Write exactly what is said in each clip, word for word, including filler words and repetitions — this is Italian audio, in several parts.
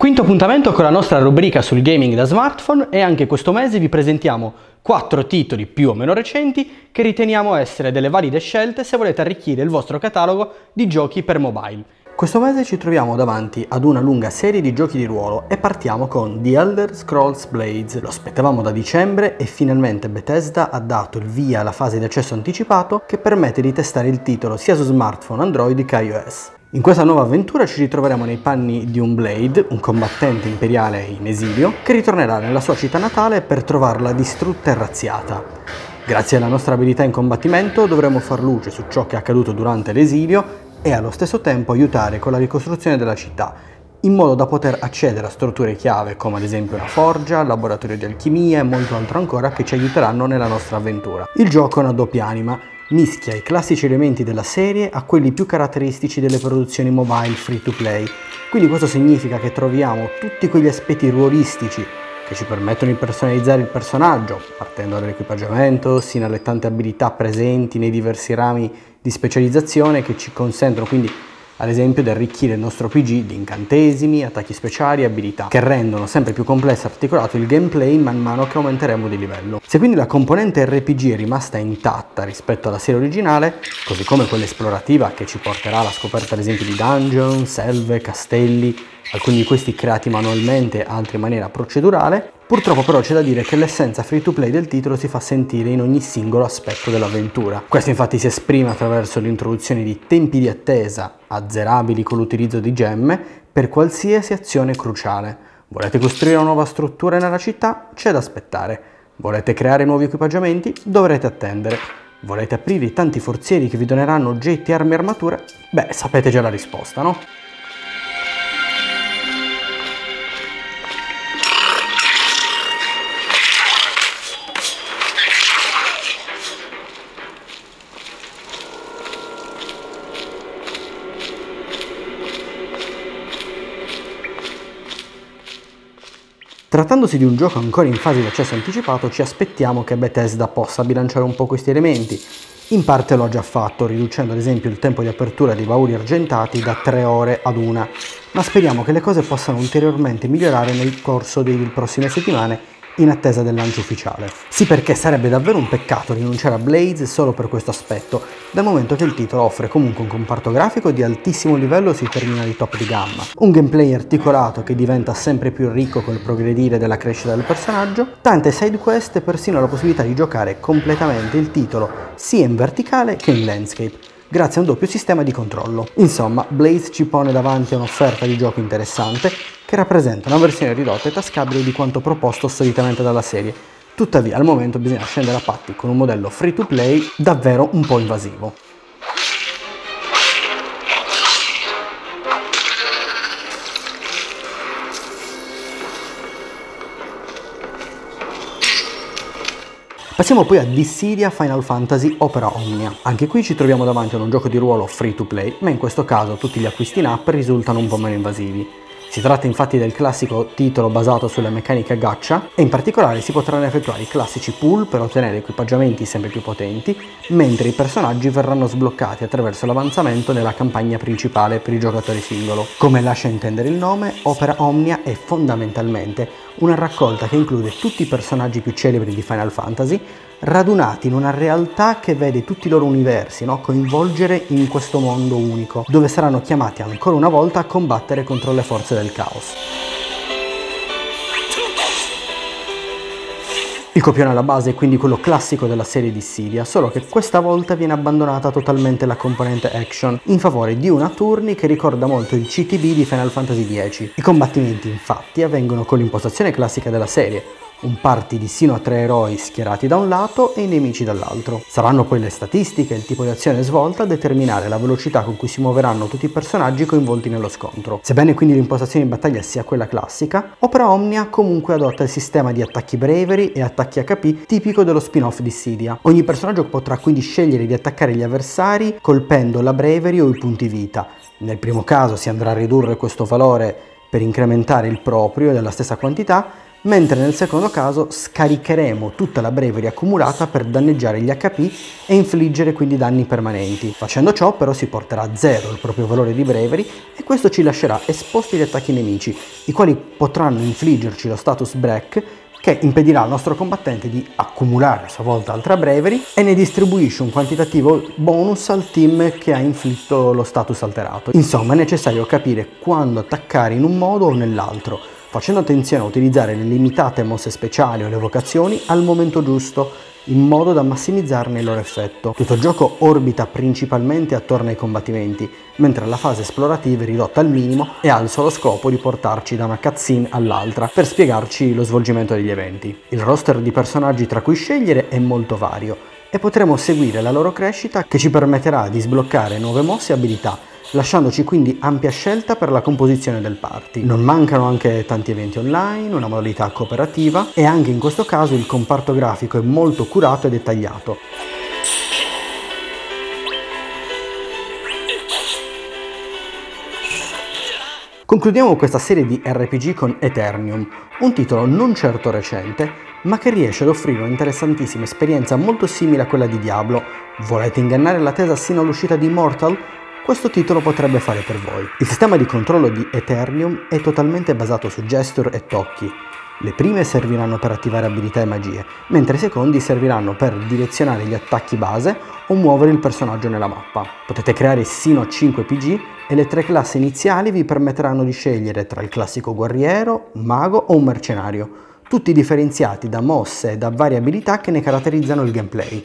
Quinto appuntamento con la nostra rubrica sul gaming da smartphone e anche questo mese vi presentiamo quattro titoli più o meno recenti che riteniamo essere delle valide scelte se volete arricchire il vostro catalogo di giochi per mobile. Questo mese ci troviamo davanti ad una lunga serie di giochi di ruolo e partiamo con The Elder Scrolls Blades. Lo aspettavamo da dicembre e finalmente Bethesda ha dato il via alla fase di accesso anticipato che permette di testare il titolo sia su smartphone, Android che iOS. In questa nuova avventura ci ritroveremo nei panni di un Blade, un combattente imperiale in esilio, che ritornerà nella sua città natale per trovarla distrutta e razziata. Grazie alla nostra abilità in combattimento dovremo far luce su ciò che è accaduto durante l'esilio e allo stesso tempo aiutare con la ricostruzione della città, in modo da poter accedere a strutture chiave come ad esempio una forgia, laboratorio di alchimia e molto altro ancora che ci aiuteranno nella nostra avventura. Il gioco è una doppia anima. Mischia i classici elementi della serie a quelli più caratteristici delle produzioni mobile free to play, quindi questo significa che troviamo tutti quegli aspetti ruolistici che ci permettono di personalizzare il personaggio, partendo dall'equipaggiamento sino alle tante abilità presenti nei diversi rami di specializzazione che ci consentono quindi ad esempio di arricchire il nostro P G di incantesimi, attacchi speciali e abilità, che rendono sempre più complesso e articolato il gameplay man mano che aumenteremo di livello. Se quindi la componente R P G è rimasta intatta rispetto alla serie originale, così come quella esplorativa che ci porterà alla scoperta ad esempio di dungeon, selve, castelli, alcuni di questi creati manualmente, altri in maniera procedurale, purtroppo però c'è da dire che l'essenza free to play del titolo si fa sentire in ogni singolo aspetto dell'avventura. Questo infatti si esprime attraverso l'introduzione di tempi di attesa azzerabili con l'utilizzo di gemme per qualsiasi azione cruciale. Volete costruire una nuova struttura nella città? C'è da aspettare. Volete creare nuovi equipaggiamenti? Dovrete attendere. Volete aprire i tanti forzieri che vi doneranno oggetti, armi e armature? Beh, sapete già la risposta, no? Trattandosi di un gioco ancora in fase di accesso anticipato, ci aspettiamo che Bethesda possa bilanciare un po' questi elementi. In parte lo ha già fatto, riducendo ad esempio il tempo di apertura dei bauli argentati da tre ore ad una, ma speriamo che le cose possano ulteriormente migliorare nel corso delle prossime settimane in attesa del lancio ufficiale. Sì, perché sarebbe davvero un peccato rinunciare a Blades solo per questo aspetto, dal momento che il titolo offre comunque un comparto grafico di altissimo livello sui terminali top di gamma, un gameplay articolato che diventa sempre più ricco col progredire della crescita del personaggio, tante side quest e persino la possibilità di giocare completamente il titolo sia in verticale che in landscape, grazie a un doppio sistema di controllo. Insomma, Blades ci pone davanti a un'offerta di gioco interessante che rappresenta una versione ridotta e tascabile di quanto proposto solitamente dalla serie. Tuttavia, al momento bisogna scendere a patti con un modello free to play davvero un po' invasivo. Passiamo poi a Dissidia Final Fantasy Opera Omnia. Anche qui ci troviamo davanti ad un gioco di ruolo free to play, ma in questo caso tutti gli acquisti in app risultano un po' meno invasivi. Si tratta infatti del classico titolo basato sulle meccaniche gacha e in particolare si potranno effettuare i classici pull per ottenere equipaggiamenti sempre più potenti, mentre i personaggi verranno sbloccati attraverso l'avanzamento nella campagna principale per il giocatore singolo. Come lascia intendere il nome, Opera Omnia è fondamentalmente una raccolta che include tutti i personaggi più celebri di Final Fantasy, radunati in una realtà che vede tutti i loro universi, no? coinvolgere in questo mondo unico, dove saranno chiamati ancora una volta a combattere contro le forze del caos. Il copione alla base è quindi quello classico della serie Dissidia, solo che questa volta viene abbandonata totalmente la componente action, in favore di una turni che ricorda molto il C T B di Final Fantasy dieci. I combattimenti infatti avvengono con l'impostazione classica della serie, un party di sino a tre eroi schierati da un lato e i nemici dall'altro. Saranno poi le statistiche e il tipo di azione svolta a determinare la velocità con cui si muoveranno tutti i personaggi coinvolti nello scontro. Sebbene quindi l'impostazione in battaglia sia quella classica, Opera Omnia comunque adotta il sistema di attacchi bravery e attacchi H P tipico dello spin-off di Dissidia. Ogni personaggio potrà quindi scegliere di attaccare gli avversari colpendo la bravery o i punti vita. Nel primo caso si andrà a ridurre questo valore per incrementare il proprio della stessa quantità, mentre nel secondo caso scaricheremo tutta la bravery accumulata per danneggiare gli H P e infliggere quindi danni permanenti. Facendo ciò però si porterà a zero il proprio valore di bravery e questo ci lascerà esposti agli attacchi nemici, i quali potranno infliggerci lo status break, che impedirà al nostro combattente di accumulare a sua volta altra bravery e ne distribuisce un quantitativo bonus al team che ha inflitto lo status alterato. Insomma, è necessario capire quando attaccare in un modo o nell'altro, facendo attenzione a utilizzare le limitate mosse speciali o le evocazioni al momento giusto, in modo da massimizzarne il loro effetto. Tutto il gioco orbita principalmente attorno ai combattimenti, mentre la fase esplorativa è ridotta al minimo e ha il solo scopo di portarci da una cutscene all'altra per spiegarci lo svolgimento degli eventi. Il roster di personaggi tra cui scegliere è molto vario e potremo seguire la loro crescita, che ci permetterà di sbloccare nuove mosse e abilità, lasciandoci quindi ampia scelta per la composizione del party. Non mancano anche tanti eventi online, una modalità cooperativa e anche in questo caso il comparto grafico è molto curato e dettagliato. Concludiamo questa serie di R P G con Eternium, un titolo non certo recente, ma che riesce ad offrire un'interessantissima esperienza molto simile a quella di Diablo. Volete ingannare l'attesa sino all'uscita di Immortal? Questo titolo potrebbe fare per voi. Il sistema di controllo di Eternium è totalmente basato su gesture e tocchi. Le prime serviranno per attivare abilità e magie, mentre i secondi serviranno per direzionare gli attacchi base o muovere il personaggio nella mappa. Potete creare sino a cinque P G e le tre classi iniziali vi permetteranno di scegliere tra il classico guerriero, mago o un mercenario, tutti differenziati da mosse e da varie abilità che ne caratterizzano il gameplay.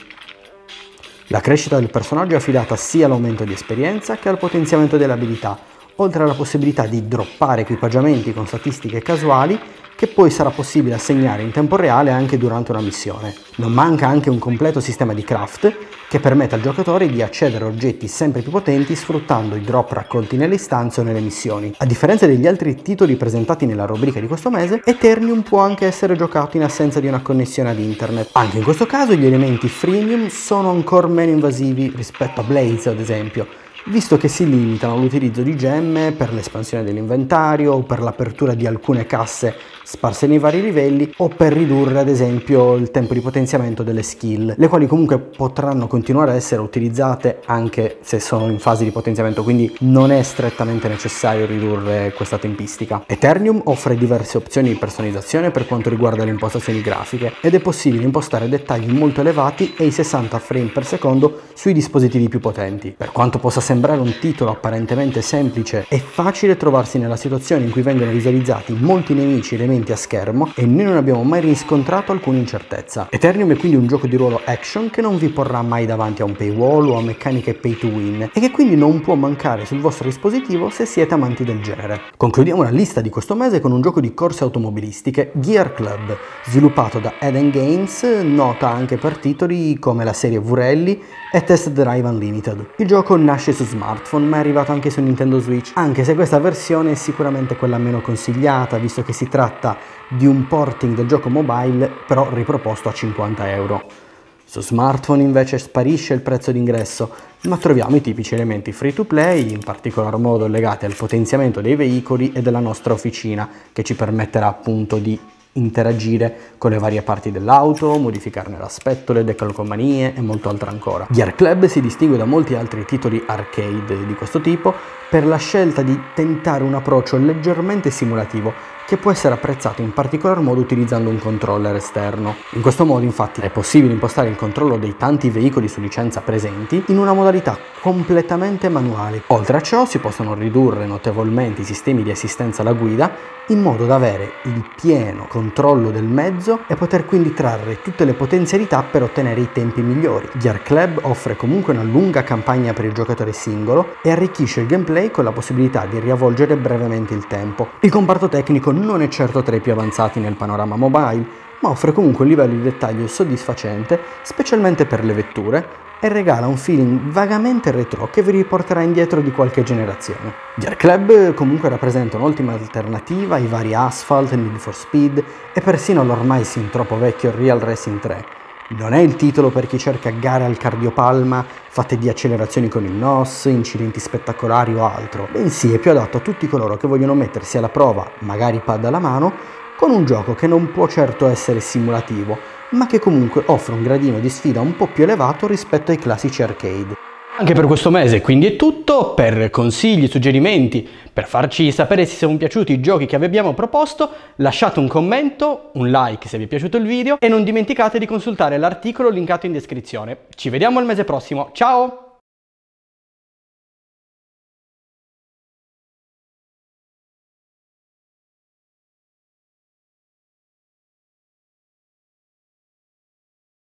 La crescita del personaggio è affidata sia all'aumento di esperienza che al potenziamento delle abilità, oltre alla possibilità di droppare equipaggiamenti con statistiche casuali che poi sarà possibile assegnare in tempo reale anche durante una missione. Non manca anche un completo sistema di craft che permette al giocatore di accedere a oggetti sempre più potenti sfruttando i drop raccolti nelle istanze o nelle missioni. A differenza degli altri titoli presentati nella rubrica di questo mese, Eternium può anche essere giocato in assenza di una connessione ad internet. Anche in questo caso gli elementi freemium sono ancora meno invasivi rispetto a Blaze, ad esempio, visto che si limitano all'utilizzo di gemme per l'espansione dell'inventario o per l'apertura di alcune casse sparse nei vari livelli o per ridurre ad esempio il tempo di potenziamento delle skill, le quali comunque potranno continuare a essere utilizzate anche se sono in fase di potenziamento, quindi non è strettamente necessario ridurre questa tempistica. Eternium offre diverse opzioni di personalizzazione per quanto riguarda le impostazioni grafiche ed è possibile impostare dettagli molto elevati e i sessanta frame per secondo sui dispositivi più potenti. Per quanto possa sembrare un titolo apparentemente semplice, è facile trovarsi nella situazione in cui vengono visualizzati molti nemici elementi a schermo e noi non abbiamo mai riscontrato alcuna incertezza. Eternium è quindi un gioco di ruolo action che non vi porrà mai davanti a un paywall o a meccaniche pay to win e che quindi non può mancare sul vostro dispositivo se siete amanti del genere. Concludiamo la lista di questo mese con un gioco di corse automobilistiche, Gear Club, sviluppato da Eden Games, nota anche per titoli come la serie V-Rally e Test Drive Unlimited. Il gioco nasce su smartphone ma è arrivato anche su Nintendo Switch, anche se questa versione è sicuramente quella meno consigliata, visto che si tratta di un porting del gioco mobile però riproposto a cinquanta euro. Su smartphone invece sparisce il prezzo d'ingresso, ma troviamo i tipici elementi free to play, in particolar modo legati al potenziamento dei veicoli e della nostra officina, che ci permetterà appunto di interagire con le varie parti dell'auto, modificarne l'aspetto, le decalcomanie e molto altro ancora. Gear Club si distingue da molti altri titoli arcade di questo tipo per la scelta di tentare un approccio leggermente simulativo che può essere apprezzato in particolar modo utilizzando un controller esterno. In questo modo infatti è possibile impostare il controllo dei tanti veicoli su licenza presenti in una modalità completamente manuale. Oltre a ciò si possono ridurre notevolmente i sistemi di assistenza alla guida in modo da avere il pieno controllo del mezzo e poter quindi trarre tutte le potenzialità per ottenere i tempi migliori. Gear Club offre comunque una lunga campagna per il giocatore singolo e arricchisce il gameplay con la possibilità di riavvolgere brevemente il tempo. Il comparto tecnico non è certo tra i più avanzati nel panorama mobile, ma offre comunque un livello di dettaglio soddisfacente, specialmente per le vetture, e regala un feeling vagamente retro che vi riporterà indietro di qualche generazione. Gear Club comunque rappresenta un'ottima alternativa ai vari Asphalt, Need for Speed e persino all'ormai sin troppo vecchio Real Racing tre. Non è il titolo per chi cerca gare al cardiopalma fatte di accelerazioni con il N O S, incidenti spettacolari o altro, bensì è più adatto a tutti coloro che vogliono mettersi alla prova, magari pad alla mano, con un gioco che non può certo essere simulativo, ma che comunque offre un gradino di sfida un po' più elevato rispetto ai classici arcade. Anche per questo mese quindi è tutto. Per consigli, suggerimenti, per farci sapere se sono piaciuti i giochi che vi abbiamo proposto, lasciate un commento, un like se vi è piaciuto il video e non dimenticate di consultare l'articolo linkato in descrizione. Ci vediamo il mese prossimo, ciao!